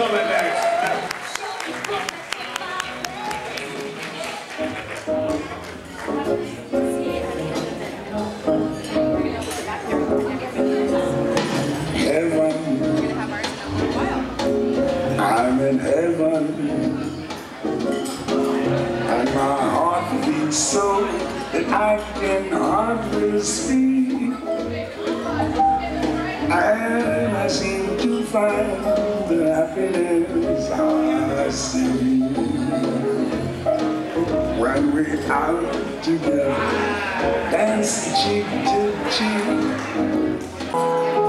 coming next. Heaven, I'm in heaven, and my heart beats so that I can hardly speak, and I seem to find the happiness I see when we're out together, dancing cheek to cheek.